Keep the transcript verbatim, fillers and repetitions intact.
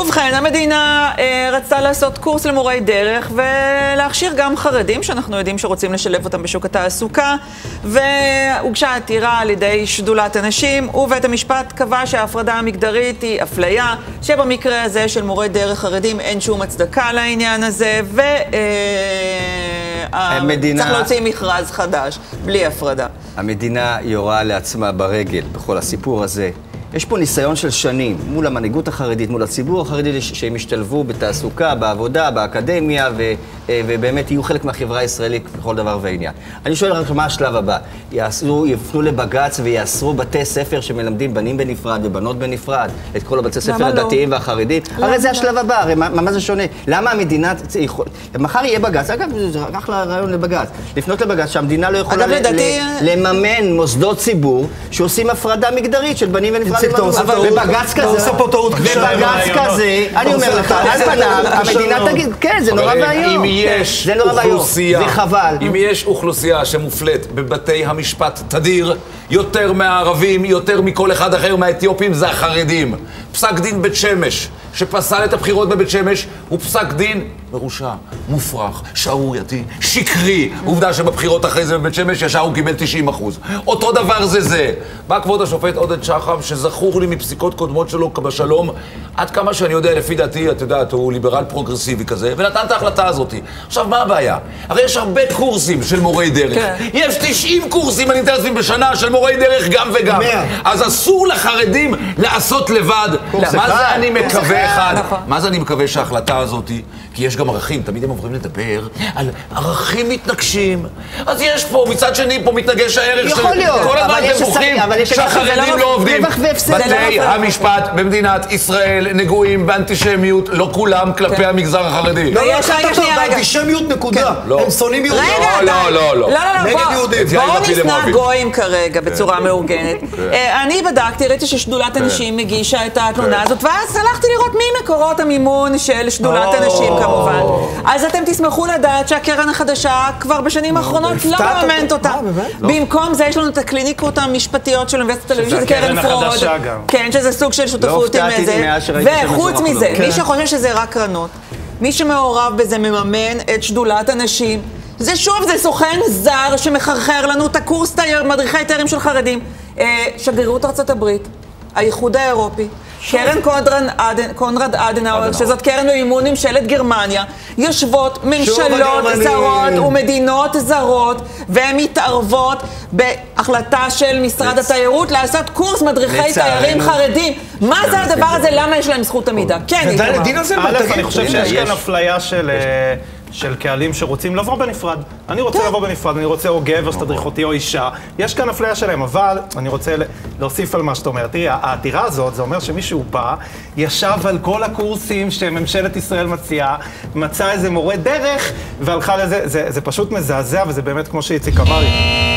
ובכן, המדינה אה, רצתה לעשות קורס למורי דרך ולהכשיר גם חרדים, שאנחנו יודעים שרוצים לשלב אותם בשוק התעסוקה, והוגשה עתירה על ידי שדולת הנשים, ובית המשפט קבע שההפרדה המגדרית היא אפליה, שבמקרה הזה של מורי דרך חרדים אין שום הצדקה לעניין הזה, ו... אה, המדינה... צריך להוציא מכרז חדש, בלי הפרדה. המדינה יורה לעצמה ברגל בכל הסיפור הזה. יש פה ניסיון של שנים מול המנהיגות החרדית, מול הציבור החרדי, שהם ישתלבו בתעסוקה, בעבודה, באקדמיה, ו, ובאמת יהיו חלק מהחברה הישראלית בכל דבר ועניין. אני שואל רק מה השלב הבא. יעשו, יפנו לבג"ץ ויאסרו בתי ספר שמלמדים בנים בנפרד ובנות בנפרד, את כל הבתי ספר הדתיים והחרדים. הרי זה השלב הבא, הרי מה, מה זה שונה? למה המדינה... מחר יהיה בג"ץ, אגב, זה רק לרעיון לבג"ץ. לפנות לבג"ץ שהמדינה לא יכולה לממן מוסדות ציבור שעושים הפרדה מגדרית של בנים ונפרד. ובג"ץ כזה, ובג"ץ כזה, אני אומר לך, על פניו, המדינה תגיד, כן, זה נורא והיום. אם יש אוכלוסייה, אם יש אוכלוסייה שמופלט בבתי המשפט תדיר, יותר מהערבים, יותר מכל אחד אחר מהאתיופים, זה החרדים. פסק דין בית שמש, שפסל את הבחירות בבית שמש, הוא פסק דין מרושע, מופרך, שערורייתי, שקרי. עובדה שבבחירות אחרי זה בבית שמש ישר הוא קיבל תשעים אחוז. אותו דבר זה זה. בא כבוד השופט עודד שחם, שזכור לי מפסיקות קודמות שלו בשלום, עד כמה שאני יודע, לפי דעתי, את יודעת, הוא ליברל פרוגרסיבי כזה, ונתן את ההחלטה הזאת. עכשיו, מה הבעיה? הרי יש הרבה קורסים של מורי דרך. כן. יש תשעים קורסים אינטרסים בשנה של מורי דרך גם וגם. מאה. אז אסור לחרדים לעשות לבד. מה זה אני מקווה אחד? מה זה אני מקווה שההחלטה הזאת, כי יש גם ערכים, תמיד הם עוברים לדבר על ערכים מתנגשים. אז יש פה, מצד שני, פה מתנגש הערך של... כל הזמן אתם בוחרים שהחרדים לא עובדים. בתי המשפט במדינת ישראל נגועים באנטישמיות, לא כולם כלפי המגזר החרדי. לא, לא, באנטישמיות נקודה. הם שונאים יהודים. רגע, לא, לא, לא. נגד יהודים. בואו נשנא גויים כרגע בצורה מאורגנת. אני בדקתי, ראיתי ששדולת הנשים הגישה את התלונה הזאת, ואז הלכתי לראות מי מקורות המימון של שדולת הנשים כמובן. אז אתם תשמחו לדעת שהקרן החדשה כבר בשנים האחרונות לא מממנת אותה. במקום זה יש לנו את הקליניקות המשפטיות של אוניברסיטת תל אביב, שזה קרן פרוד. כן, שזה סוג של שותפות עם איזה. וחוץ מזה, מי שחושב שזה רק קרנות, מי שמעורב בזה מממן את שדולת הנשים. זה שוב, זה סוכן זר שמחרחר לנו את הקורס מדריכי תארים של חרדים. שגרירות ארצות הברית, האיחוד האירופי, קרן קונרד אדנאואר, שזאת קרן למימון ממשלת גרמניה, יושבות ממשלות זרות ומדינות זרות, והן מתערבות בהחלטה של משרד התיירות לעשות קורס מדריכי תיירים חרדים. מה זה הדבר הזה? למה יש להם זכות עמידה? כן, א', אני חושב שיש כאן אפליה של... של קהלים שרוצים לבוא בנפרד. אני רוצה לבוא בנפרד, אני רוצה או גבר שתדריך אותי או אישה. יש כאן אפליה שלהם, אבל אני רוצה להוסיף על מה שאת אומרת. תראי, העתירה הזאת, זה אומר שמישהו בא, ישב על כל הקורסים שממשלת ישראל מציעה, מצא איזה מורה דרך, והלכה לזה. זה, זה פשוט מזעזע, וזה באמת כמו שאיציק אמר לי.